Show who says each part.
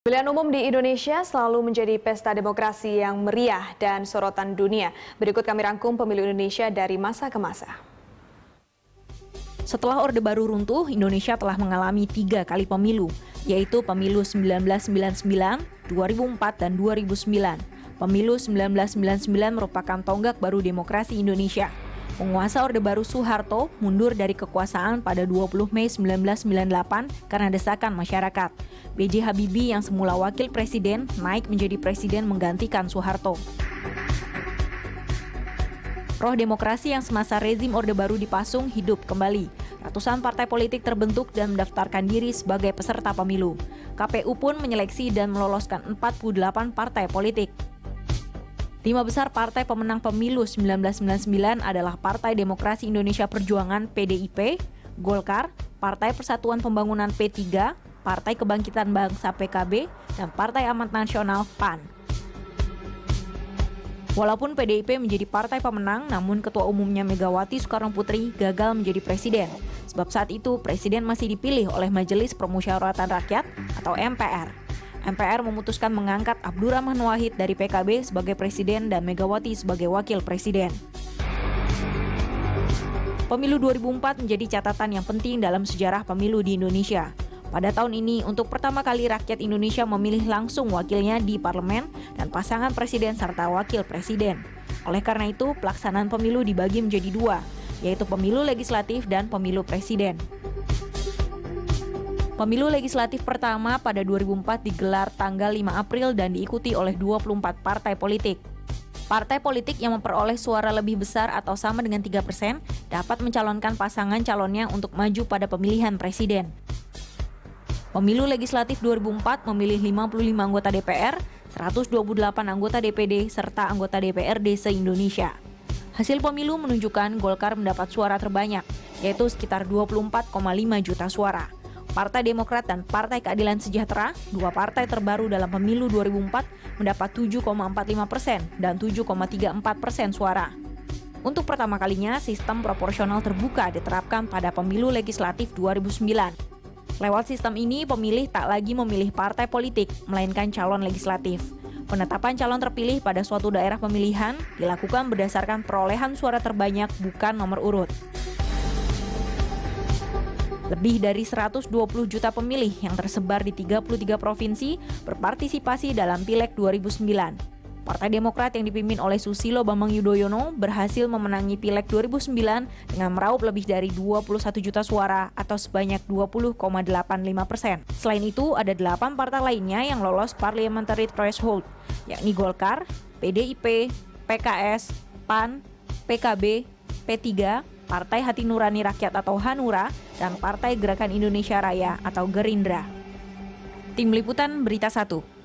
Speaker 1: Pemilihan umum di Indonesia selalu menjadi pesta demokrasi yang meriah dan sorotan dunia. Berikut kami rangkum pemilu Indonesia dari masa ke masa.
Speaker 2: Setelah Orde Baru runtuh, Indonesia telah mengalami 3 kali pemilu, yaitu pemilu 1999, 2004, dan 2009. Pemilu 1999 merupakan tonggak baru demokrasi Indonesia. Penguasa Orde Baru Soeharto mundur dari kekuasaan pada 20 Mei 1998 karena desakan masyarakat. B.J. Habibie yang semula wakil presiden naik menjadi presiden menggantikan Soeharto. Roh demokrasi yang semasa rezim Orde Baru dipasung hidup kembali. Ratusan partai politik terbentuk dan mendaftarkan diri sebagai peserta pemilu. KPU pun menyeleksi dan meloloskan 48 partai politik. 5 besar partai pemenang pemilu 1999 adalah Partai Demokrasi Indonesia Perjuangan (PDIP), Golkar, Partai Persatuan Pembangunan (P3), Partai Kebangkitan Bangsa (PKB), dan Partai Amanat Nasional (PAN). Walaupun PDIP menjadi partai pemenang, namun Ketua Umumnya Megawati Soekarnoputri gagal menjadi presiden. Sebab saat itu presiden masih dipilih oleh Majelis Permusyawaratan Rakyat atau MPR. MPR memutuskan mengangkat Abdurrahman Wahid dari PKB sebagai presiden dan Megawati sebagai wakil presiden. Pemilu 2004 menjadi catatan yang penting dalam sejarah pemilu di Indonesia. Pada tahun ini, untuk pertama kali rakyat Indonesia memilih langsung wakilnya di parlemen dan pasangan presiden serta wakil presiden. Oleh karena itu, pelaksanaan pemilu dibagi menjadi 2, yaitu pemilu legislatif dan pemilu presiden. Pemilu legislatif pertama pada 2004 digelar tanggal 5 April dan diikuti oleh 24 partai politik. Partai politik yang memperoleh suara lebih besar atau sama dengan 3% dapat mencalonkan pasangan calonnya untuk maju pada pemilihan presiden. Pemilu legislatif 2004 memilih 55 anggota DPR, 128 anggota DPD, serta anggota DPRD se-Indonesia. Hasil pemilu menunjukkan Golkar mendapat suara terbanyak, yaitu sekitar 24,5 juta suara. Partai Demokrat dan Partai Keadilan Sejahtera, 2 partai terbaru dalam pemilu 2004, mendapat 7,45% dan 7,34% suara. Untuk pertama kalinya, sistem proporsional terbuka diterapkan pada pemilu legislatif 2009. Lewat sistem ini, pemilih tak lagi memilih partai politik, melainkan calon legislatif. Penetapan calon terpilih pada suatu daerah pemilihan dilakukan berdasarkan perolehan suara terbanyak, bukan nomor urut. Lebih dari 120 juta pemilih yang tersebar di 33 provinsi berpartisipasi dalam Pileg 2009. Partai Demokrat yang dipimpin oleh Susilo Bambang Yudhoyono berhasil memenangi Pileg 2009 dengan meraup lebih dari 21 juta suara atau sebanyak 20,85%. Selain itu, ada 8 partai lainnya yang lolos parliamentary threshold, yakni Golkar, PDIP, PKS, PAN, PKB, P3, Partai Hati Nurani Rakyat atau Hanura, dan Partai Gerakan Indonesia Raya atau Gerindra. Tim Liputan Berita 1.